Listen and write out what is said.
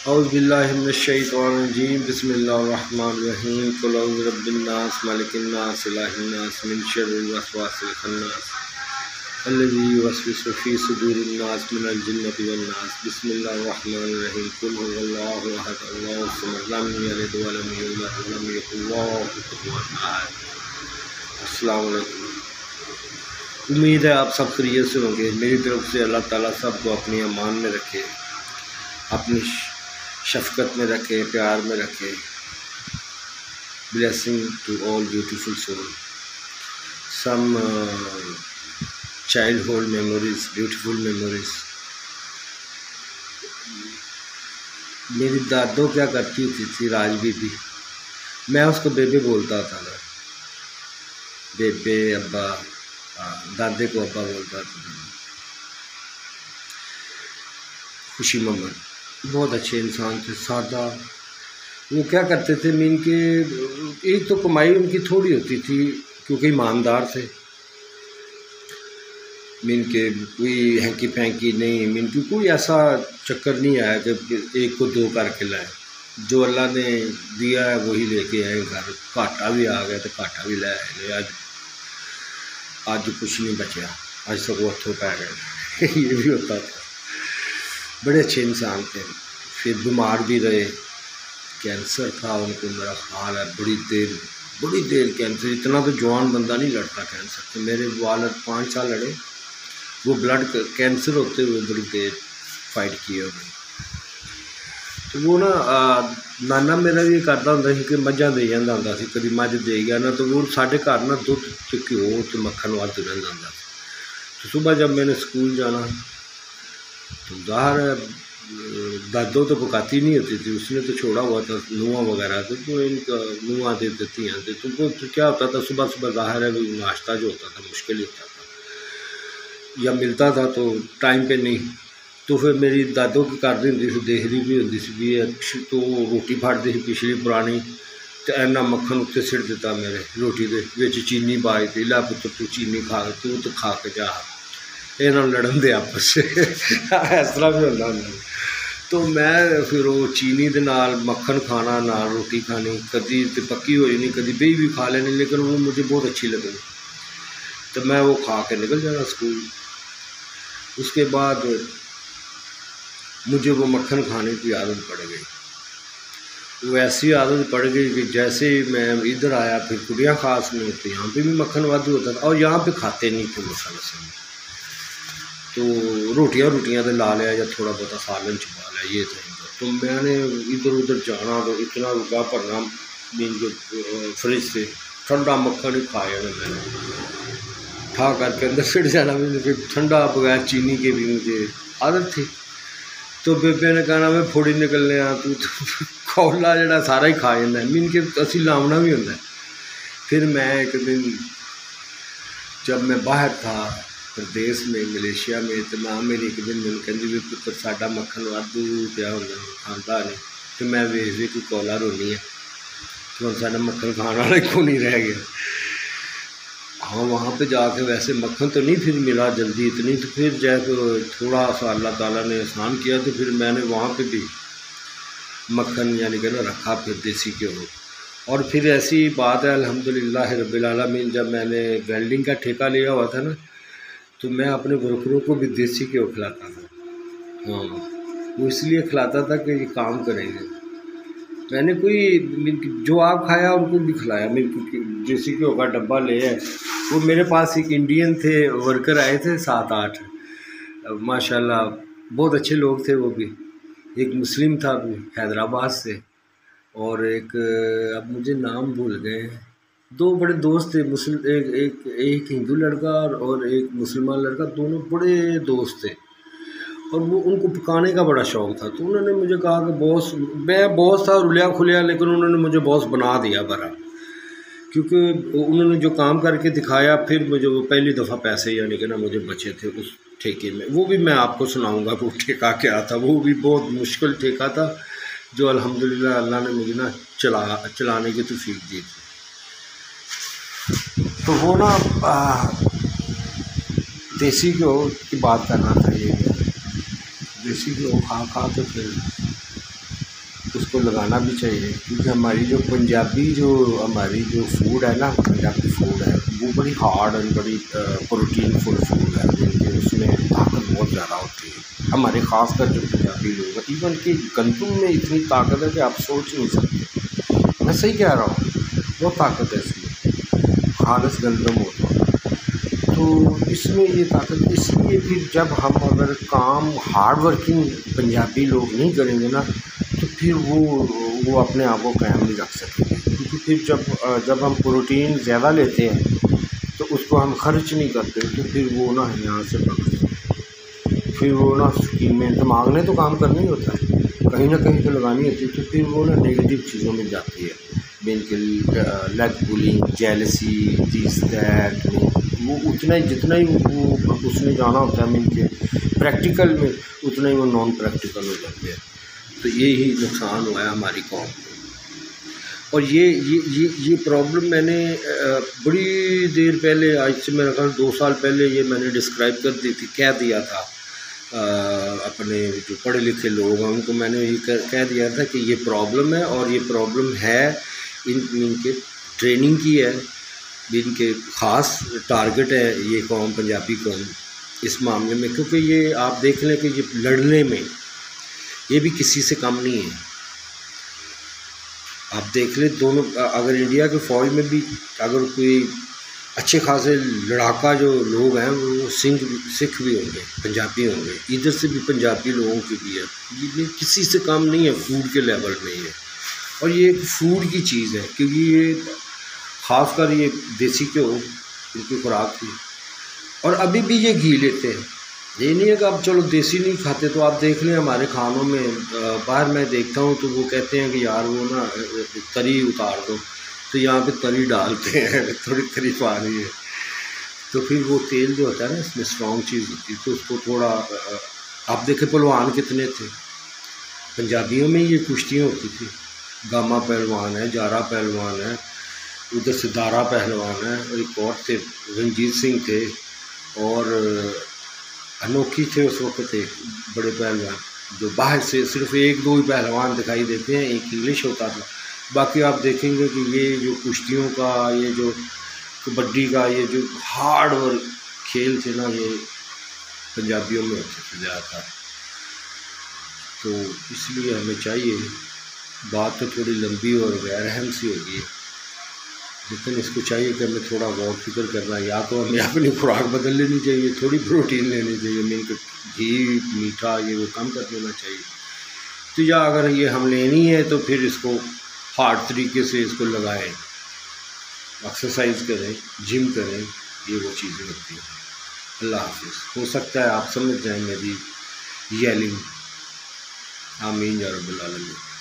औज़ुबिल्लाहिमिनश्शैतानिर्रजीम बिस्मिल्लाहिर्रहमानिर्रहीम क़ुल औज़ु बिरब्बिन्नास मलिकिन्नास इलाहिन्नास मिन शर्रिल वस्वासिल खन्नास अल्लज़ी युवस्विसु फ़ी सुदूरिन्नास मिनल जिन्नति वन्नास बिस्मिल्लाहिर्रहमानिर्रहीम क़ुल हुवल्लाहु अहद अल्लाहुस समद लम यलिद व लम यूलद व लम यकुल लहू कुफुवन अहद। अस्सलामु अलैकुम। उम्मीद है आप सब खैरियत से होंगे। मेरी तरफ से अल्लाह ताला सबको अपनी अमान में रखे, अपनी शफ़क़त में रखे, प्यार में रखे। Blessing to all beautiful soul. Some childhood memories, beautiful memories. मेरी दादो क्या करती होती थी, राज बीबी, मैं उसको बेबे बोलता था ना, बेबे अब्बा, दादे को अब्बा बोलता था। खुशी मोहम्मद बहुत अच्छे इंसान थे, सादा। वो क्या करते थे, मीन के एक तो कमाई उनकी थोड़ी होती थी क्योंकि ईमानदार थे। मीन के कोई हैंकी फैंकी नहीं, मीन की कोई ऐसा चक्कर नहीं आया कि एक को दो करके लाए। जो अल्लाह ने दिया है वही लेके आए घर। घाटा भी आ गया तो घाटा भी ले आए। आज कुछ नहीं बचा, आज सब हथों पै गए। ये भी होता था। बड़े अच्छे इंसान थे। फिर बीमार भी रहे, कैंसर था उनको, मेरा ख्याल है बड़ी देर कैंसर। इतना तो जवान बंदा नहीं लड़ता कैंसर से। मेरे वालिद 5 साल लड़े, वो ब्लड कैंसर होते हुए बड़ी देर फाइट किए उन्होंने। तो वो ना नाना मेरा भी करता होंदा सी कि मझां दे जांदा होंदा सी। कभी मझ दे गया ना तो वो साढ़े घर ना दुध ते घ्यो ते मक्खन वाधू रहिंदा होंदा सी। तो सुबह जब मैंने स्कूल जाना तो ज़ाहिर है दादो तो पकाती नहीं होती थी, उसने तो छोड़ा हुआ था नुआ वगैरह तो इनका नुआ दे देती हैं। तो वो तो क्या होता था, सुबह सुबह ज़ाहिर है भी नाश्ता जो होता था मुश्किल ही होता था, या मिलता था तो टाइम पे नहीं। तो फिर मेरी दादो की कर दी होंदी सी, देखदी भी होंदी सी भी तो रोटी फड़दी सी पिछली पुरानी, तो इन्ना मक्खन उत्ते सिट दिता मेरे रोटी दे विच, चीनी पाई दी, ला पुत्तर तू चीनी खा, तू तो खा के जा, इन्होंने लड़न दे आपस से। इस तरह भी होंदा होंदा। तो मैं फिर वो चीनी दे नाल मक्खन खाना, नाल रोटी खानी, कभी तो पक्की होई नहीं, कभी बेही भी खा लेनी, लेकिन वो मुझे बहुत अच्छी लगी। तो मैं वो खा के निकल जाना स्कूल। उसके बाद मुझे वो मक्खन खाने की आदत पड़ गई। वो ऐसी आदत पड़ गई कि जैसे ही मैं इधर आया, फिर कुड़िया खास में होती, यहाँ पे भी मक्खन वाधू होता था। और यहाँ पे खाते नहीं थे मसाला से, तो रोटियां तो ला लिया या थोड़ा बहुत सालन छुपा लिया, ये था इनका। तो मैंने इधर उधर जाना तो इतना रुका भरना मीन जो फ्रिज से ठंडा मक्खन ही खाया ना मैंने, खा करके अंदर फिर जाना। मुझे ठंडा बगैर चीनी के भी मुझे आदत थी। तो बेबे ने कहना मैं फोड़ी निकलने तू तो खौला जड़ा सारा ही खा जाता है, मीन के असी लावना भी होंगे। फिर मैं एक दिन जब मैं बाहर था प्रदेश में, मलेशिया में, तो मां मेरी एक दिन मैंने कहती भी पुत्र साडा मक्खन वाधू पिया होंदा खाता नहीं। तो मैं वेखदी कोई कौला रोनी है तो हम साडा मक्खन खाने वाला को नहीं रह गया। हाँ वहाँ पे जाके वैसे मक्खन तो नहीं फिर मिला जल्दी इतनी, तो फिर जब थोड़ा सा अल्लाह ताला ने आसान किया तो फिर मैंने वहाँ पे भी मक्खन यानी कि ना रखा, फिर देसी घ्यो। और फिर ऐसी बात है अल्हम्दुलिल्लाह रब्बिल आलमीन, जब मैंने वेल्डिंग का ठेका लिया हुआ था ना, तो मैं अपने वर्करों को भी देसी घ्यो खिलाता था। हाँ वो इसलिए खिलाता था कि ये काम करेंगे। मैंने कोई जो आप खाया उनको भी खिलाया। मैं देसी घ्यो का डब्बा ले आए। वो मेरे पास एक इंडियन थे वर्कर आए थे 7-8, माशाल्लाह बहुत अच्छे लोग थे वो भी। एक मुस्लिम था भी हैदराबाद से, और एक अब मुझे नाम भूल गए। 2 बड़े दोस्त थे मुस्लिम, एक हिंदू लड़का और एक मुसलमान लड़का, दोनों बड़े दोस्त थे। और वो उनको पकाने का बड़ा शौक़ था। तो उन्होंने मुझे कहा कि बॉस, मैं बॉस था रुलिया खुलिया, लेकिन उन्होंने मुझे बॉस बना दिया बड़ा, क्योंकि उन्होंने जो काम करके दिखाया। फिर मुझे वो पहली दफ़ा पैसे यानी कि ना मुझे बचे थे उस ठेके में। वो भी मैं आपको सुनाऊंगा वो ठेका क्या था। वो भी बहुत मुश्किल ठेका था जो अल्हम्दुलिल्लाह अल्लाह ने मुझे ना चलाने की तौफीक दी थी। तो वो ना देसी घ्यो की बात करना था। ये देसी घ्यो खा के फिर लगाना भी चाहिए, क्योंकि हमारी जो पंजाबी हमारी जो फूड है ना, पंजाबी फूड है वो बड़ी हार्ड और बड़ी प्रोटीन फुल फूड है, क्योंकि उसमें ताकत बहुत ज़्यादा होती है। हमारे ख़ासकर जो पंजाबी लोग हैं, इवन कि गंदम में इतनी ताकत है कि आप सोच नहीं सकते। मैं सही कह रहा हूँ, बहुत ताकत है इसमें, खालिस गंदम होता है। तो इसमें ये ताकत, इसलिए फिर जब हम अगर काम हार्ड वर्किंग पंजाबी लोग नहीं करेंगे ना, तो फिर वो अपने आप को कायम नहीं रख सकेंगे। क्योंकि फिर जब हम प्रोटीन ज़्यादा लेते हैं तो उसको हम खर्च नहीं करते, तो फिर वो ना यहाँ से पकड़ते, फिर वो ना स्कीमें, दिमाग ने तो काम करना ही होता है, कहीं ना कहीं तो लगानी होती है, तो फिर वो ना नेगेटिव चीज़ों में जाती है। Basically leg pulling, jealousy, this that, वो उतना ही जितना ही वो उसमें जाना होता है मीन के प्रैक्टिकल में, उतना ही वो नॉन प्रैक्टिकल हो जाते हैं। तो ये ही नुकसान हुआ है हमारी कौम को। और ये प्रॉब्लम मैंने बड़ी देर पहले, आज से मेरा ख्याल 2 साल पहले, ये मैंने डिस्क्राइब कर दी थी, कह दिया था अपने जो पढ़े लिखे लोग हैं उनको मैंने ये कह दिया था कि ये प्रॉब्लम है, और ये प्रॉब्लम है इनके ट्रेनिंग की है, इनके ख़ास टारगेट है ये कौम, पंजाबी कौम इस मामले में। क्योंकि ये आप देख लें कि ये लड़ने में ये भी किसी से कम नहीं है। आप देख लें दोनों, अगर इंडिया के फ़ौज में भी अगर कोई अच्छे खासे लड़ाका जो लोग हैं वो सिख भी होंगे, पंजाबी होंगे, इधर से भी पंजाबी लोगों की भी है, ये किसी से कम नहीं है, फूड के लेवल में ही है। और ये एक फूड की चीज़ है, क्योंकि ये ख़ासकर ये देसी घ्यो इनकी खुराक थी। और अभी भी ये घी लेते हैं, ये नहीं है कि आप चलो देसी नहीं खाते। तो आप देख लें हमारे खानों में, बाहर मैं देखता हूँ तो वो कहते हैं कि यार वो ना तरी उतार दो, तो यहाँ पे तरी डालते हैं, थोड़ी तरीफ आ रही है, तो फिर वो तेल जो होता है ना इसमें स्ट्रॉन्ग चीज़ होती है, तो उसको थोड़ा आप देखें पहलवान कितने थे पंजाबियों में, ये कुश्तियाँ होती थी, गामा पहलवान है, जारा पहलवान है, उधर से दारा पहलवान है, और एक और थे रंजीत सिंह थे, और अनोखी थे उस वक्त एक बड़े पहलवान, जो बाहर से सिर्फ 1-2 ही पहलवान दिखाई देते हैं, एक इंग्लिश होता था। बाकी आप देखेंगे कि ये जो कुश्तियों का, ये जो कबड्डी का, ये जो हार्ड वर्क खेल थे ना, ये पंजाबियों में होते थे ज़्यादातर। तो इसलिए हमें चाहिए, बात तो थोड़ी लंबी और गैर अहम सी होगी, लेकिन इसको चाहिए कि हमें थोड़ा गौर फिक्र करना है। या तो हमें अपनी खुराक बदल लेनी चाहिए, थोड़ी प्रोटीन लेनी चाहिए, मीन कि घी मीठा ये वो कम कर देना चाहिए। तो या अगर ये हम लेनी है तो फिर इसको हार्ड तरीके से इसको लगाएं, एक्सरसाइज करें, जिम करें, ये वो चीज़ें होती हैं। अल्लाह हाफिज़। हो सकता है आप समझ जाएँ मेरी येलिंग। आमीन या रब्बल आलमीन।